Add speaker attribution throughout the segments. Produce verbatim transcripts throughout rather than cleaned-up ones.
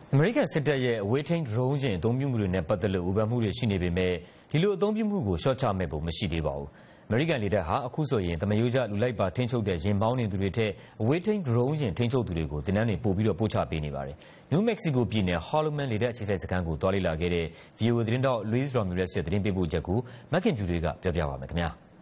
Speaker 1: အမေရိကန်စစ်တပ်ရဲ့အဝေးထိန်း drone ယာဉ်အသုံးပြုမှုတွေနဲ့ပတ်သက်လို့ဝေဖန်မှုတွေရှိနေပေမဲ့ဒီလိုအသုံးပြုမှုကိုလျှော့ချမဲ့ပုံမရှိသေးပါဘူး။အမေရိကန်လေတပ်ဟာအခုဆိုရင်သမယိုးကျလူလိုက်ပါထိန်းချုပ်တဲ့ယာဉ်မောင်းနေသူတွေထက်အဝေးထိန်း drone ယာဉ်ထိန်းချုပ်သူတွေကိုတင်နန်းတွေပို့ပြီးတော့ပို့ချပေးနေပါတယ်။ New Mexico ပြည်နယ် Holloman လေတပ်အခြေစိုက်စခန်းကိုတွားလေ့လာခဲ့တဲ့ V O A သတင်းတောက် Luis Ramirez ရဲ့သတင်းပေးပို့ချက်ကိုမက်ခင်ဖြူတွေကပြောပြပါမယ်ခင်ဗျာ။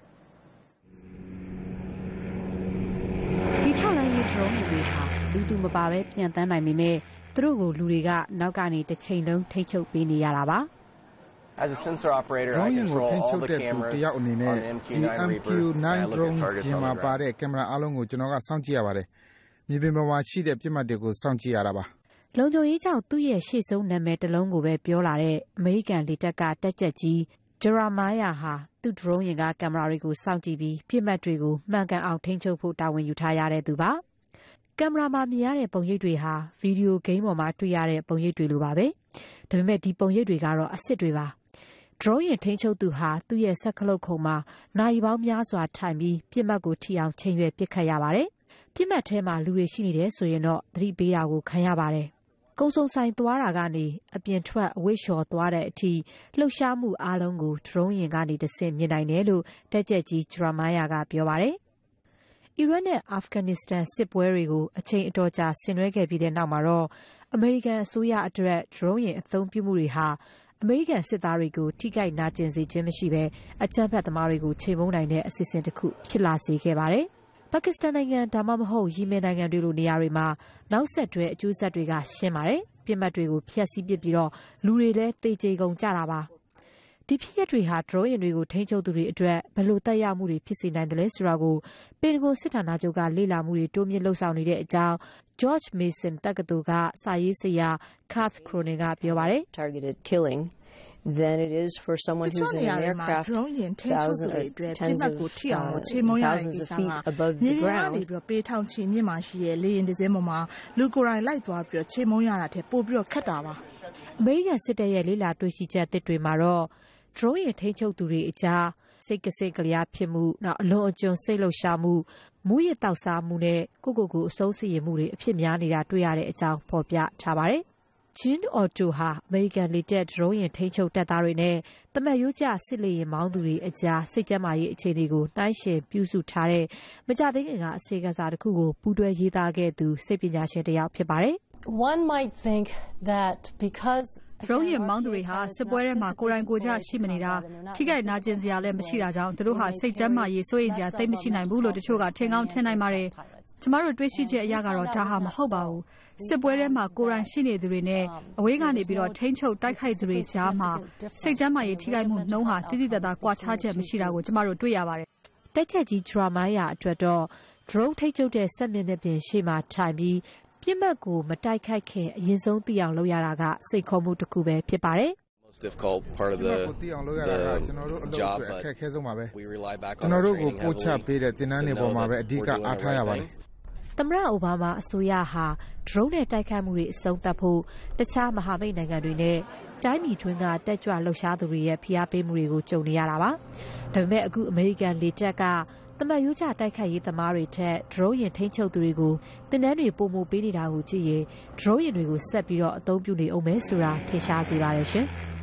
Speaker 2: ဒီထောက်လိုင်းရေး drone တွေဟာလူသူမပါဘဲပြန်တန်းနိုင်ပေမဲ့သူတို့ကိုလူတွေကနောက်ကနေတစ်ချိန်လုံးထိန်းချုပ်ပေးနေရတာပါ။
Speaker 3: As a sensor operator, I control all the cameras
Speaker 4: တယောက်အနေနဲ့ဒီ M Q nine drone ဂျင်မှာပါတဲ့ကင်မရာအားလုံးကိုကျွန်တော်ကစောင့်ကြည့်ရပါတယ်။မြေပြင်ပေါ်မှာရှိတဲ့ပြစ်မှတ်တွေကိုစောင့်ကြည့်ရတာပါ
Speaker 2: ။လုံခြုံရေးကြောင့်သူ့ရဲ့ရှေ့ဆုံးနာမည်တစ်လုံးကိုပဲပြောလာတဲ့အမေရိကန်လေတပ်ကတက်ကြက်ကြီး Jeremiah ဟာသူ့ drone ယာဉ်ကကင်မရာတွေကိုစောင့်ကြည့်ပြီးပြစ်မှတ်တွေကိုမှန်ကန်အောင်ထိန်းချုပ်ဖို့တာဝန်ယူထားရတဲ့သူပါ။ကင်မရာမှာမြင်ရတဲ့ပုံရိပ်တွေဟာဗီဒီယိုဂိမ်းပေါ်မှာတွေ့ရတဲ့ပုံရိပ်တွေလိုပါပဲ။ဒါပေမဲ့ဒီပုံရိပ်တွေကတော့အစ်စ်တွေပါ။ drone ယာဉ်ထိန်းချုပ်သူဟာသူ့ရဲ့စက်ခလုတ်ခုံမှာနိုင်ပေါင်းများစွာထိုင်ပြီးပြစ်မှတ်ကိုထိအောင်ချိန်ရွယ်ပစ်ခတ်ရပါတယ်။ပြစ်မှတ်ထဲမှာလူတွေရှိနေတယ်ဆိုရင်တော့သတိပေးတာကိုခံရပါတယ်။ကုံစုံဆိုင်သွားတာကနေအပြင်ထွက်အဝိရှော်သွားတဲ့အထိလှုပ်ရှားမှုအားလုံးကို drone ယာဉ်ကနေတဆင့်မြင်နိုင်တယ်လို့တက်ကြက်ကြီး Jeremiah ကပြောပါတယ်။အီရတ်နဲ့အာဖဂန်နစ္စတန်စစ်ပွဲတွေကိုအချိန်အတော်ကြာဆင်နွှဲခဲ့ပြီးတဲ့နောက်မှာတော့အမေရိကန်အစိုးရအတွက် drone ယာဉ်အသုံးပြုမှုတွေဟာအမေရိကန်စစ်သားတွေကိုထိခိုက်နာကျင်စေခြင်းမရှိဘဲအကြမ်းဖက်သမားတွေကိုချိန်မုံနိုင်တဲ့အစီအစဉ်တစ်ခုဖြစ်လာစေခဲ့ပါတယ်။ပါကစ္စတန်နိုင်ငံဒါမှမဟုတ်ယီမင်နိုင်ငံတွေလိုနေရာတွေမှာနောက်ဆက်တွဲအကျိုးဆက်တွေကရှင်းပါတယ်။ပြစ်မှတ်တွေကိုဖျက်ဆီးပစ်ပြီးတော့လူတွေလည်းတေကျေကုန်ကြတာပါ။ဒီဖြစ်ရပ်တွေဟာ drone ယာဉ်တွေကိုထိန်းချုပ်သူတွေအတွက်ဘယ်လိုသက်ရောက်မှုတွေဖြစ်စေနိုင်တယ်လဲဆိုတာကိုပင်တဂွန်စစ်ဌာနချုပ်ကလေ့လာမှုတွေတိုးမြင့်လှုပ်ဆောင်နေတဲ့အကြောင်း George Mason တက္ကသိုလ်ကစာရေးဆရာ Kath Cronin ကပြောပါတယ်။
Speaker 5: targeted killing than it is for someone who's in an aircraft
Speaker 6: drone ယာဉ်ထိန်းချုပ်သူတွေအတွက်ပြစ်မှတ်ကိုထိအောင်လို့ချိန်မုံရတဲ့ကိစ္စကမြေပြင်ကနေပြီးတော့ပေထောင်ချီမြင့်မှရှိတဲ့လေယာဉ်တစ်စင်းပေါ်မှာလူကိုယ်တိုင်လိုက်သွားပြီးတော့ချိန်မုံရတာတဲ့ပို့ပြီးတော့ခက်တာပါ
Speaker 2: ။အမေရိကန်စစ်တပ်ရဲ့လေ့လာတွေ့ရှိချက်အသစ်တွေမှာတော့drone ယာဉ်ထိန်းချုပ်သူတွေအကြားစိတ်ကစိတ်ကလျားဖြစ်မှုနောက်အလွန်အကျွံစိတ်လှုပ်ရှားမှုမူးယစ်တောက်စားမှုနဲ့ကိုကိုကိုအဆုံးစီရင်မှုတွေအဖြစ်များနေတာတွေ့ရတဲ့အကြောင်းဖော်ပြထားပါတယ်။ Jean Otto ဟာအမေရိကန်လေတပ် drone ယာဉ်ထိန်းချုပ်တပ်သားတွေနဲ့တမတ်ရိုးကျစစ်လေယာဉ်မောင်းသူတွေအကြားစိတ်ကျန်းမာရေးအခြေအနေကိုနှိုင်းယှဉ်ပြုစုထားတဲ့မကြသေးခင်ကအစီအကံစာတစ်ခုကိုပူးတွဲရေးသားခဲ့သူစိတ်ပညာရှင်တစ်ယောက်ဖြစ်ပါတယ်
Speaker 7: ။ One might think that because
Speaker 8: drone ယာဉ်မောင်းသူတွေဟာစစ်ပွဲထဲမှာကိုယ်တိုင်ကိုယ်ကျရှိမနေတာထိခိုက်နာကျင်စရာလည်းမရှိတာကြောင့်သူတို့ဟာစိတ်ကျန်းမာရေးစိုးရိမ်စရာသိပ်မရှိနိုင်ဘူးလို့တချို့ကထင်ကောင်းထင်နိုင်ပါတယ်။ကျမတို့တွေ့ရှိချက်အရကတော့ဒါဟာမဟုတ်ပါဘူး။စစ်ပွဲထဲမှာကိုယ်တိုင်ရှိနေသူတွေနဲ့အဝေးကနေပြီးတော့ထိန်းချုပ်တိုက်ခိုက်သူတွေကြားမှာစိတ်ကျန်းမာရေးထိခိုက်မှုနှုန်းဟာတိတိကျကျကွာခြားချက်မရှိတာကိုကျမတို့တွေ့ရပါတယ်
Speaker 2: ။တက်ချက်ကြီး Jeremiah အတွက်တော့ drone ထိန်းချုပ်တဲ့စက်မျက်နှာပြင်ရှေ့မှာထိုင်ပြီးပြစ်မှတ်ကိုမတိုက်ခိုက်ခင်အရင်ဆုံးသိအောင်လုပ်ရတာကစိတ်ခေါ်မှုတစ်ခုပဲဖြစ်ပါတယ်
Speaker 4: ။ most difficult part of the သိအောင်လုပ်ရတာကကျွန်တော်တို့အလုပ်အတွက်အခက်အခဲဆုံးပါပဲကျွန်တော်တို့ကိုပို့ချပေးတဲ့သင်တန်းတွေပေါ်မှာပဲအဓိကအားထားရပါတယ်
Speaker 2: သမ္မတအိုဘားမားအစိုးရဟာ drone နဲ့တိုက်ခိုက်မှုတွေအဆုံးသတ်ဖို့တခြားမဟာမိတ်နိုင်ငံတွေနဲ့တိုင်းပြည်တွင်းကတက်ကြွလှုပ်ရှားသူတွေရဲ့ဖိအားပေးမှုတွေကိုကြုံနေရတာပါ။ဒါပေမဲ့အခုအမေရိကန်လေတပ်ကတမတ်ရိုးကျတိုက်ခိုက်ရေးသမားတွေထက် drone ယာဉ်ထိန်းချုပ်သူတွေကိုတင်နန်းတွေပုံမပေးနေတာကိုကြည့်ရင် drone ယာဉ်တွေကိုဆက်ပြီးတော့အသုံးပြုနေအောင်မယ်ဆိုတာထင်ရှားစေပါတယ်ရှင်။